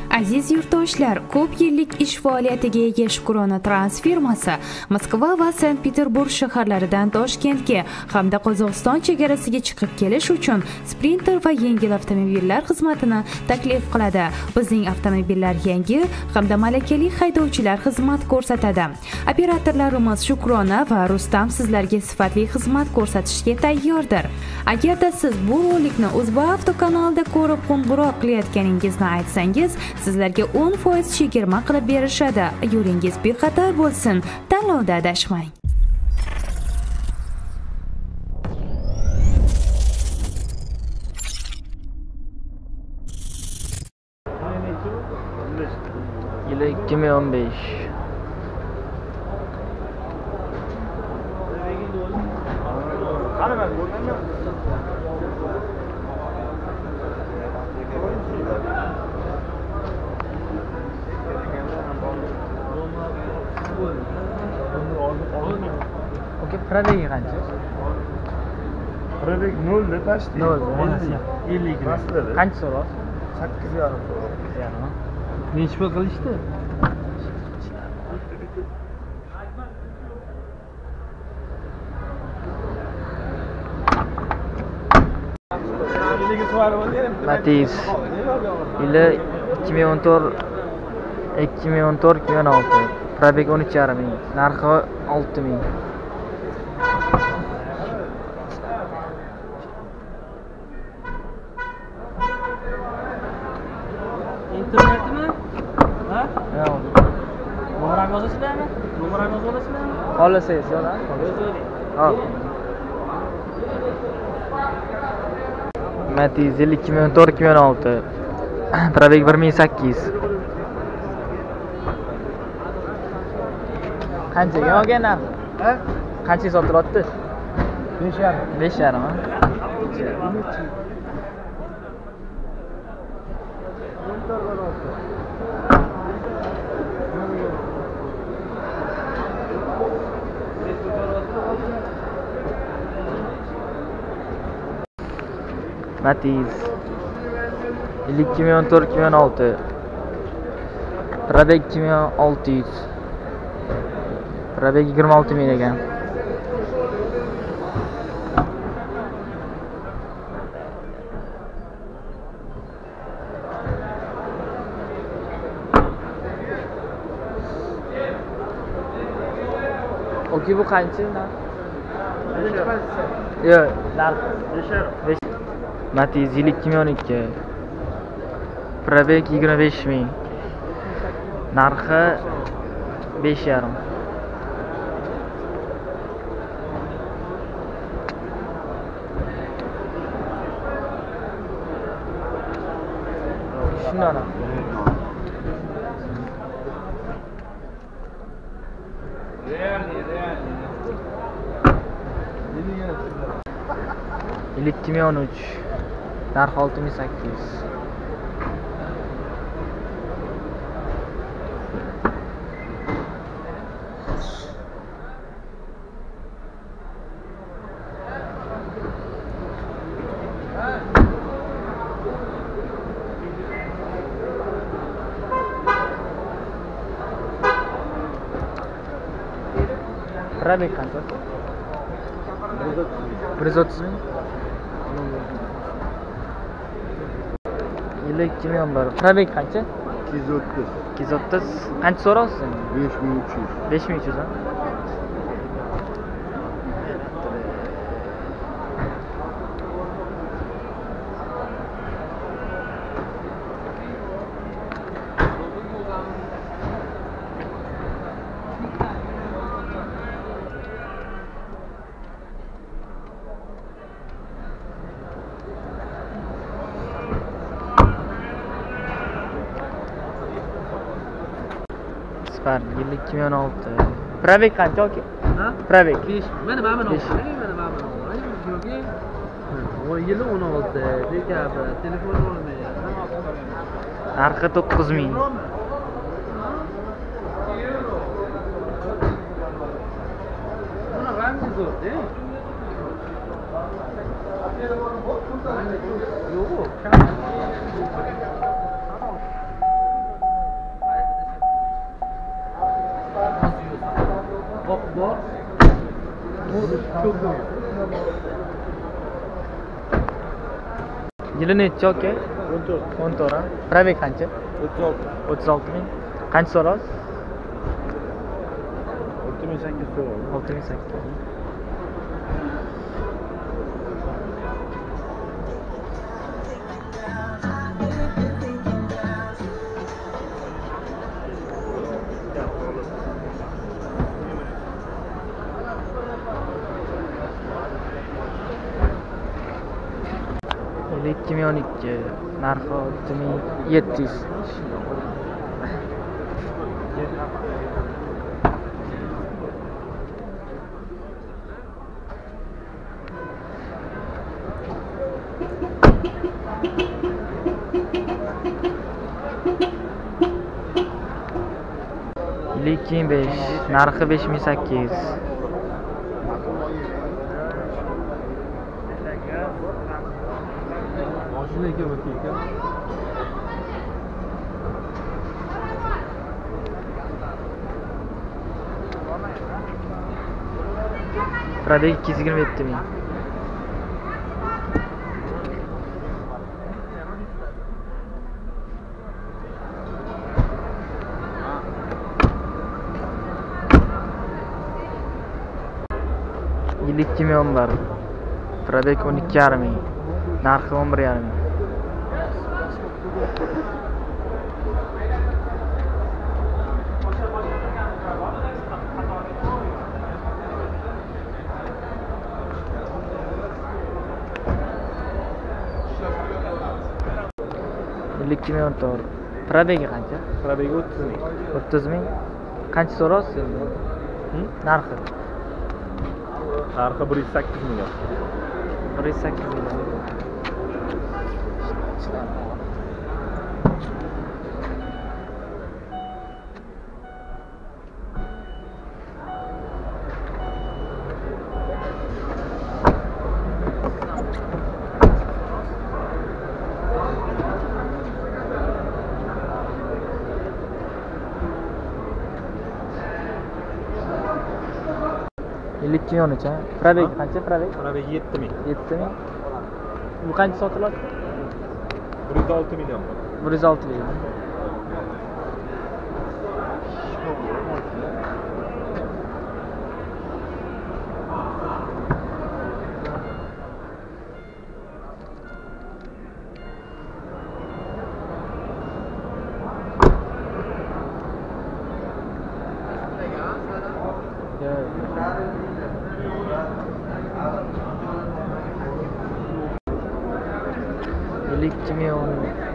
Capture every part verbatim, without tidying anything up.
Aziz yurtdoshlar, ko'p yillik ish faoliyatiga ega Shukrona Trans firmasi Moskva va Sankt-Peterburg shaharlaridan Toshkentga hamda Qozog'iston chegarasiga chiqib kelish uchun Sprinter va yengil avtomobillar xizmatini taklif qiladi. Bizning avtomobillar yangi hamda malakali haydovchilar xizmat ko'rsatadi. Operatorlarimiz Shukrona va Rustam sizlarga sifatli xizmat ko'rsatishga tayyordir. Agarda siz bu rolikni UzBaavto kanalida ko'rib qo'ng'iroq qilayotganingizni aytsangiz, sizlarga o'n foiz chegirma qilib berishadi. Yo'lingiz bexatar bo'lsin, tanlovda adashmang. Yili ikki ming o'n besh. Oke, pробеги qancha? Probeg nol deb tashdi. nol. ellik. Qancha so'rasiz? sakkiz yarim so'radi. sakkiz yarim. Necha pul qilishdi? Matiz. Yili ikki ming o'n to'rt ikki ming o'n to'rt ikki ming o'n olti. Probeg o'n uch yarim ming. Narxi olti ming. Internetmi? Ha? Yo'q. Nomerini yozasizlarmi? Nomerini yozib olasizlarmi? Xohlasangiz yo'q. Yozavering. Hop. Matiz yil ikki ming o'n to'rt ikki ming o'n olti. Probeg bir ming sakkiz. Qanchaga olgan narxi? Ha? Qanchaga sotilyapti? besh yarim. besh yarim. Matiz yil ikki ming o'n to'rt ikki ming o'n olti. Probeg ikki ming olti yuz. Probeg yigirma olti ming ekan. Oke, bu qancha? Yo'q, narx besh yarim. Matiz yil ikki ming o'n ikki. Probeg yigirma besh ming. Narxi besh yarim. Shundan. Yil ikki ming o'n uch. Narxi olti ming sakkiz yuz. Probeg qancha? bir yuz o'ttiz ming. Yili ikki ming o'n bir. Probeg qancha? ikki yuz o'ttiz. ikki yuz o'ttiz. Qancha so'raysiz? besh ming uch yuz. besh ming uch yuz. Spar yil ikki ming o'n olti. Probeg qancha oka? Ha? Probeg besh. Mana mana mana. Mana mana. Yo'q. O yili o'n olti dekabr. Telefon olmayapti. narxi to'qqiz ming. Buni rangi zo'r-da. Yo'q. bor. Ko'p. Yili nechi aka? o'n to'rt. o'n to'rt ha. Probek qancha? o'ttiz olti. o'ttiz olti ming. Qancha so'rasiz? olti ming sakkiz yuz so'raydi. olti ming sakkiz yuz. ikki ming o'n ikki narxi olti ming yetti yuz. ikki ming besh narxi besh ming sakkiz yuz. Mashina ekan o'tgan ekan. Probek ikki yuz yigirma yetti ming. Yil ikki ming o'n bir. Probek o'n ikki yarim ming. Narxi o'n bir yarim ming. ikki ming o'n to'rt. Probegi qancha? Probegi o'ttiz ming. o'ttiz ming. Qancha so'rasiz endi? Narxi Narxi bir yuz sakkiz million. bir yuz sakkiz million. ikki ming o'n uch ha. Probek qancha? Probek Probegi yetti ming. yetti ming. Bu qancha sotiladi? bir yuz olti million. bir yuz olti million. ikki ming o'n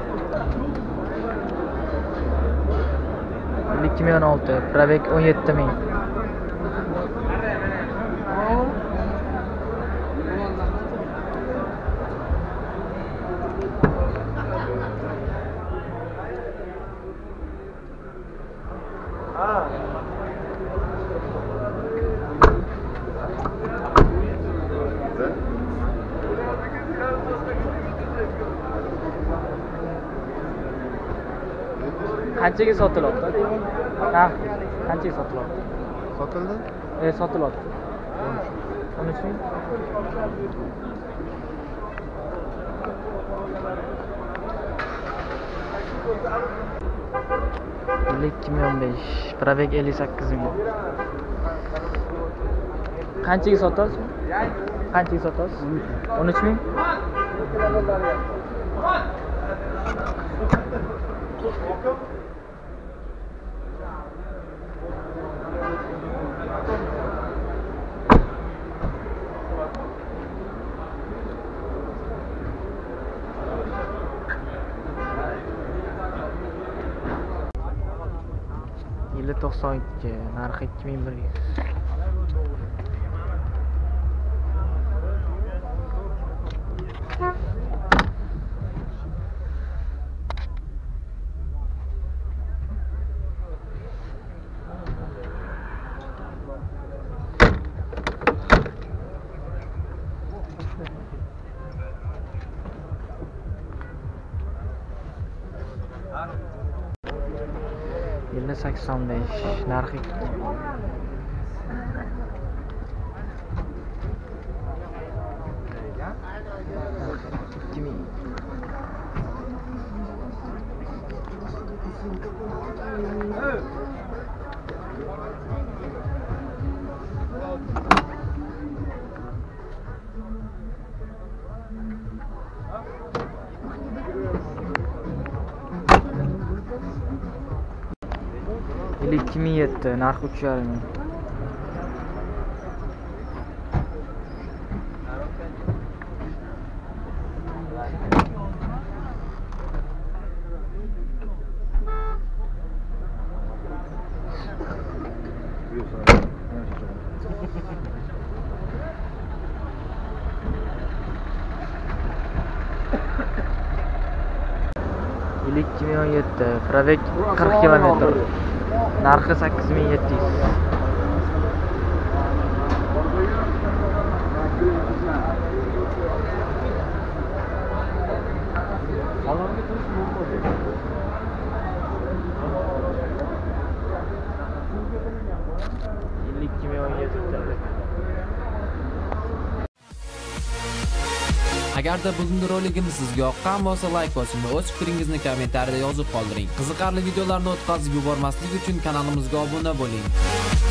ikki ming o'n olti. Probek o'n yetti ming. Qanchaga sotiladi? Ha, qanchaga sotiladi? Sotildi? E, sotiladi. o'n uch ming. ikki ming o'n besh. Probek ellik sakkiz ming. Qanchaga sotasiz? Qanchaga sotasiz? o'n uch ming. Yili to'qson ikki, narxi ikki ming bir yuz. Yili sakson besh, narxi ikki ming. ikki ming yetti, narxi uch yarim ming. ikki ming o'n yetti, probeg qirq kilometr. Narxi sakkiz ming yetti yuz. ikki ming o'n yetti. Agarda bugungi roligimiz sizga yoqqan bo'lsa, like bosing va o'z fikringizni kommentariyada yozib qoldiring. Qiziqarli videolarni o'tkazib yubormaslik uchun kanalimizga obuna bo'ling.